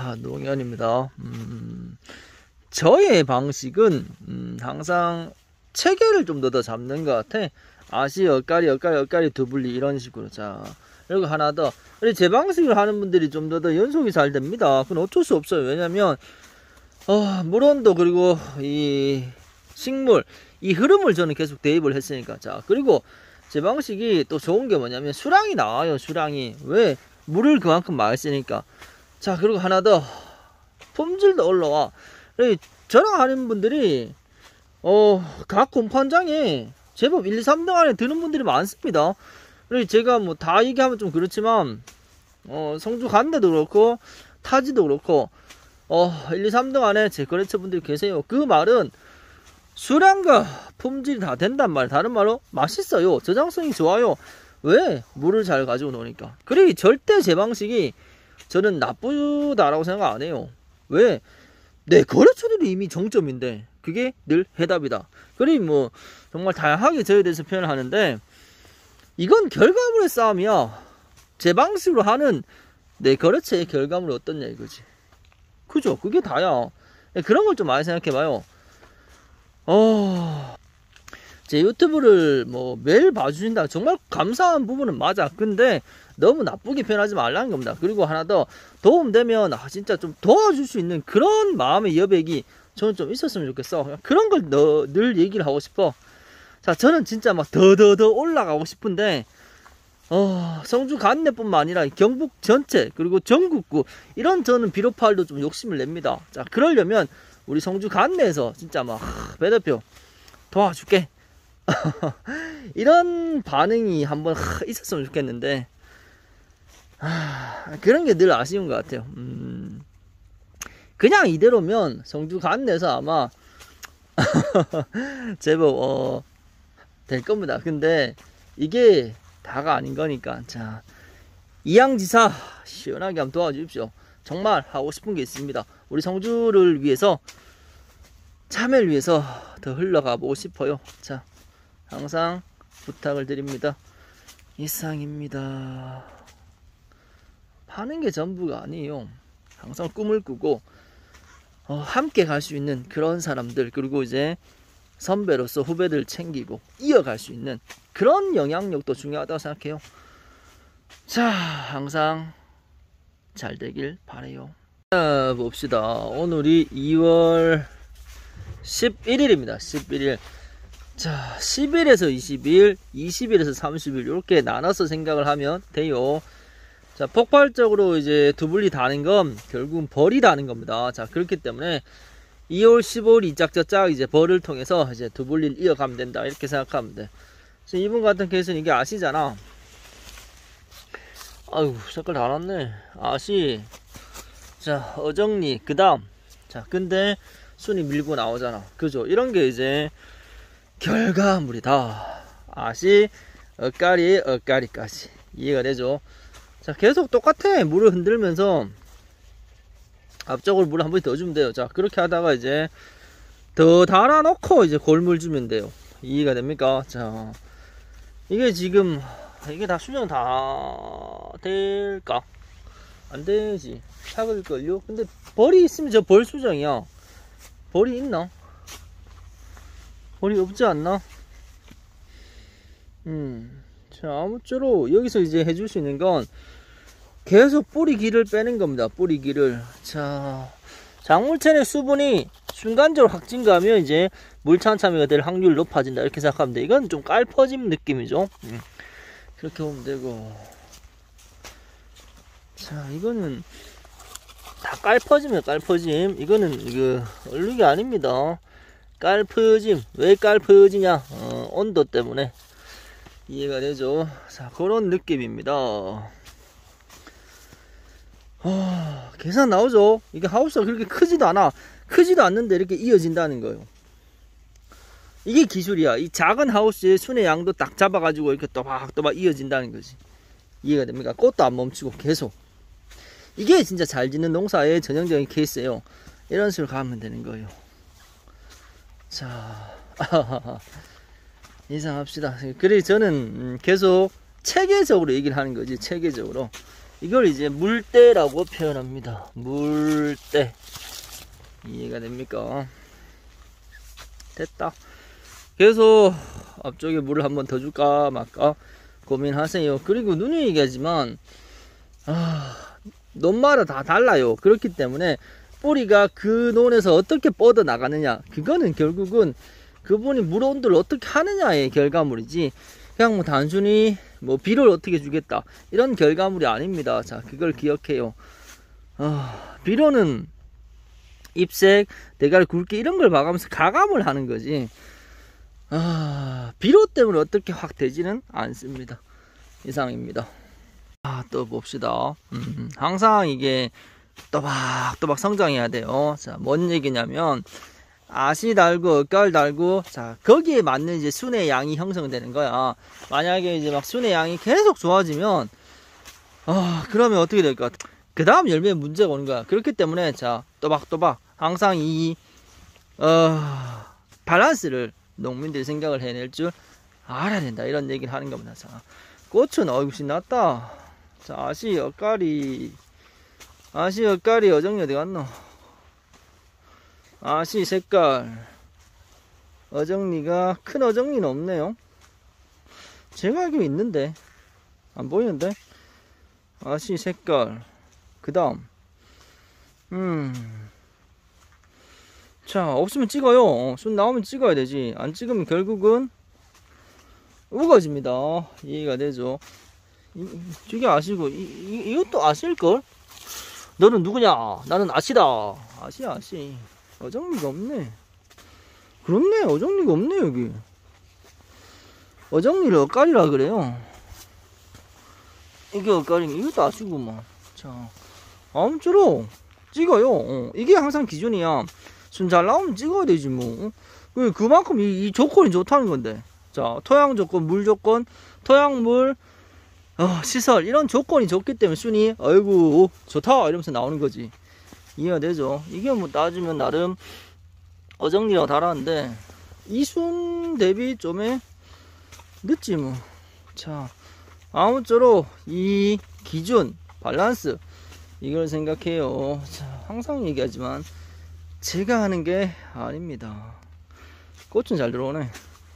노경현입니다. 저의 방식은 항상 체계를 좀 더 잡는 것 같아. 아시, 엇가리, 두블리 이런 식으로. 자, 그리고 하나 더. 제 방식을 하는 분들이 좀 더 연속이 잘 됩니다. 그건 어쩔 수 없어요. 왜냐면 물온도 그리고 이 식물 이 흐름을 저는 계속 대입을 했으니까. 자, 그리고 제 방식이 또 좋은 게 뭐냐면 수량이 나와요. 수량이. 왜? 물을 그만큼 많이 쓰니까. 자, 그리고 하나 더. 품질도 올라와. 저랑 하는 분들이 각 공판장에 제법 1, 2, 3등 안에 드는 분들이 많습니다. 그리고 제가 뭐 다 얘기하면 좀 그렇지만 성주 간대도 그렇고 타지도 그렇고 1, 2, 3등 안에 제 거래처 분들이 계세요. 그 말은 수량과 품질이 다 된단 말이에요. 다른 말로 맛있어요. 저장성이 좋아요. 왜? 물을 잘 가지고 노니까. 그리고 절대 제 방식이 저는 나쁘다라고 생각 안 해요. 왜? 내 거래처들이 이미 정점인데 그게 늘 해답이다. 그리고 뭐 정말 다양하게 저에 대해서 표현을 하는데 이건 결과물의 싸움이야. 제 방식으로 하는 내 거래처의 결과물이 어떻냐 이거지. 그죠? 그게 다야. 그런 걸 좀 많이 생각해봐요. 제 유튜브를 뭐 매일 봐주신다. 정말 감사한 부분은 맞아. 근데 너무 나쁘게 표현하지 말라는 겁니다. 그리고 하나 더 도움되면 진짜 좀 도와줄 수 있는 그런 마음의 여백이 저는 좀 있었으면 좋겠어. 그런 걸 늘 얘기를 하고 싶어. 자, 저는 진짜 막 더 올라가고 싶은데 성주 간내뿐만 아니라 경북 전체 그리고 전국구 이런 저는 비료팔도 좀 욕심을 냅니다. 자, 그러려면 우리 성주 간내에서 진짜 막 배 대표 도와줄게 이런 반응이 한번 있었으면 좋겠는데 그런 게 늘 아쉬운 것 같아요. 그냥 이대로면 성주 간내에서 아마 제법 될 겁니다. 근데 이게 다가 아닌 거니까. 자, 이양지사 시원하게 한번 도와주십시오. 정말 하고 싶은 게 있습니다. 우리 성주를 위해서 참여를 위해서 더 흘러가 보고 싶어요. 자, 항상 부탁을 드립니다. 이상입니다. 파는 게 전부가 아니에요. 항상 꿈을 꾸고 함께 갈 수 있는 그런 사람들, 그리고 이제 선배로서 후배들 챙기고 이어갈 수 있는 그런 영향력도 중요하다고 생각해요. 자, 항상 잘 되길 바라요. 자, 봅시다. 오늘이 2월 11일입니다. 11일. 자, 10일에서 20일, 20일에서 30일 이렇게 나눠서 생각을 하면 돼요. 자, 폭발적으로 이제 두블리 다는 건 결국은 벌이 다는 겁니다. 자, 그렇기 때문에 2월 15일 이짝저짝 이제 벌을 통해서 이제 두블리를 이어가면 된다. 이렇게 생각하면 돼. 지금 이분 같은 케이스는 이게 아시잖아. 아유, 색깔 다 났네. 아시. 자, 어정리. 그 다음. 자, 근데 순이 밀고 나오잖아. 그죠? 이런 게 이제 결과물이다. 아시, 엇가리까지. 이해가 되죠? 자, 계속 똑같아. 물을 흔들면서 앞쪽으로 물을 한 번 더 주면 돼요. 자, 그렇게 하다가 이제 더 달아놓고 이제 골물 주면 돼요. 이해가 됩니까? 자, 이게 지금 이게 다 수정 다 될까? 안 되지. 작을걸요? 근데 벌이 있으면 저 벌 수정이야. 벌이 있나? 벌이 없지 않나? 자, 아무쪼록 여기서 이제 해줄 수 있는 건 계속 뿌리 길을 빼는 겁니다. 뿌리 길을. 자, 작물체내 수분이 순간적으로 확 증가하면 이제 물찬참이가 될 확률이 높아진다. 이렇게 생각하면 돼. 이건 좀 깔퍼짐 느낌이죠. 그렇게 보면 되고. 자, 이거는 다 깔퍼짐이에요. 깔퍼짐. 이거는 이거 얼룩이 아닙니다. 깔퍼짐. 왜 깔퍼지냐? 온도 때문에. 이해가 되죠? 자, 그런 느낌입니다. 계산 나오죠? 이게 하우스가 그렇게 크지도 않아. 크지도 않는데 이렇게 이어진다는 거예요. 이게 기술이야. 이 작은 하우스의 순의 양도 딱 잡아가지고 이렇게 또박또박 이어진다는 거지. 이해가 됩니까? 꽃도 안 멈추고 계속. 이게 진짜 잘 짓는 농사의 전형적인 케이스예요. 이런 식으로 가면 되는 거예요. 자, 인상합시다. 그래서 저는 계속 체계적으로 얘기를 하는 거지. 체계적으로. 이걸 이제 물때라고 표현합니다. 물때. 이해가 됩니까? 됐다. 그래서 앞쪽에 물을 한번 더 줄까 말까 고민하세요. 그리고 누누이 얘기하지만 논마다 다 달라요. 그렇기 때문에 뿌리가 그 논에서 어떻게 뻗어 나가느냐, 그거는 결국은 그분이 물 온도를 어떻게 하느냐의 결과물이지, 그냥 뭐 단순히 뭐 비료를 어떻게 주겠다 이런 결과물이 아닙니다. 자, 그걸 기억해요. 비료는 잎색, 대가리 굵기 이런 걸 봐가면서 가감을 하는 거지, 비료 때문에 어떻게 확 되지는 않습니다. 이상입니다. 또 봅시다. 항상 이게 또박또박 성장해야 돼요. 자, 뭔 얘기냐면 아씨 달고 엇갈 달고, 자, 거기에 맞는 이제 순의 양이 형성되는 거야. 만약에 이제 막 순의 양이 계속 좋아지면 그러면 어떻게 될 것 같아? 그 다음 열매에 문제가 오는 거야. 그렇기 때문에 자, 또박또박 항상 이 밸런스를 농민들이 생각을 해낼 줄 알아야 된다, 이런 얘기를 하는 겁니다. 자, 꽃은 어이구 신났다. 자, 아씨 엇갈이 어정이 어디 갔노? 아씨 색깔 어정리가, 큰 어정리는 없네요. 제가 알기로 있는데 안 보이는데. 아씨 색깔, 그 다음 자, 없으면 찍어요. 순 나오면 찍어야 되지. 안 찍으면 결국은 우거집니다. 이해가 되죠? 저게 아시고, 이것도 아실걸? 너는 누구냐? 나는 아시다. 아시. 어정리가 없네. 그렇네, 어정리가 없네, 여기. 어정리를 엇갈이라 그래요. 이게 엇갈이, 이것도 아시구만. 자, 아무쪼록 찍어요. 이게 항상 기준이야. 순 잘 나오면 찍어야 되지 뭐. 그만큼 이 조건이 좋다는 건데. 자, 토양 조건, 물 조건, 토양, 물, 시설 이런 조건이 좋기 때문에 순이 아이고 좋다 이러면서 나오는 거지. 이해가 되죠? 이게 뭐 따지면 나름 어정리라고 달았는데 이 순 대비 좀에 늦지 뭐. 자, 아무쪼록 이 기준 밸런스 이걸 생각해요. 자, 항상 얘기하지만 제가 하는 게 아닙니다. 꽃은 잘 들어오네.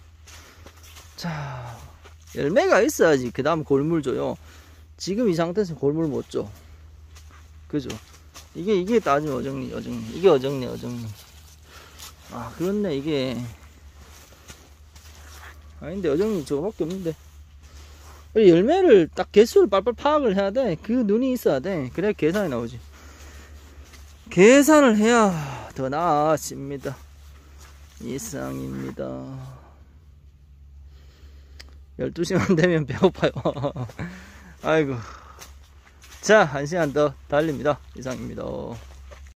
자, 열매가 있어야지 그 다음 골물 줘요. 지금 이 상태에서 골물 못 줘. 그죠? 이게 따지면 어정리. 이게 어정리. 그렇네. 이게 아닌데, 어정리 저거밖에 없는데. 열매를 딱 개수를 빨빨 파악을 해야 돼. 그 눈이 있어야 돼. 그래야 계산이 나오지. 계산을 해야 더 나아집니다. 이상입니다. 12시간 되면 배고파요. 아이고. 자, 1시간 더 달립니다. 이상입니다.